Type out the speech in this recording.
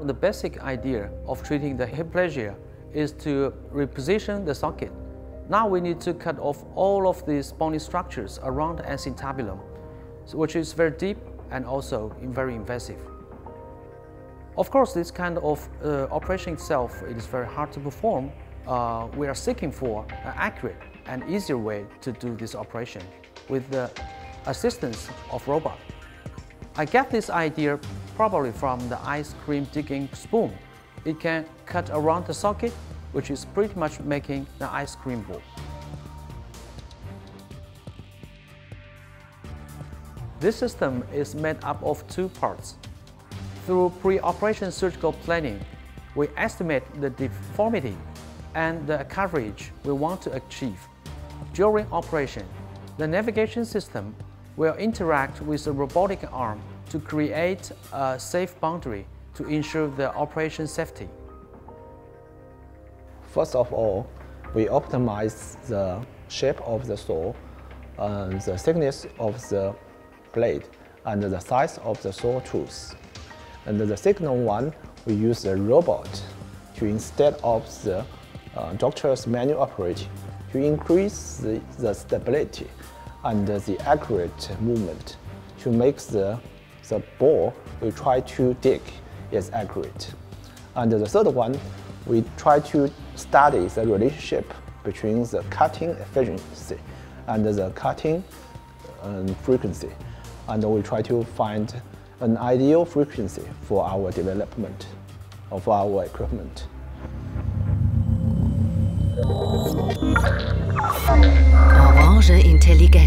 the basic idea of treating the dysplasia is to reposition the socket. Now we need to cut off all of these bony structures around the acetabulum, which is very deep and also very invasive. Of course, this kind of operation itself is very hard to perform. We are seeking for an accurate and easier way to do this operation with the assistance of robot. I get this idea probably from the ice cream digging spoon. It can cut around the socket, which is pretty much making the ice cream ball. This system is made up of two parts. Through pre-operation surgical planning, we estimate the deformity and the coverage we want to achieve. During operation, the navigation system will interact with the robotic arm to create a safe boundary to ensure the operation safety. First of all, we optimize the shape of the saw, the thickness of the blade, and the size of the saw tools. And the second one, we use the robot to, instead of the doctor's manual operation, to increase the stability and the accurate movement to make the ball we try to dig is accurate. And the third one, we try to study the relationship between the cutting efficiency and the cutting frequency. And we try to find an ideal frequency for our development of our equipment. Orange Intelligenz.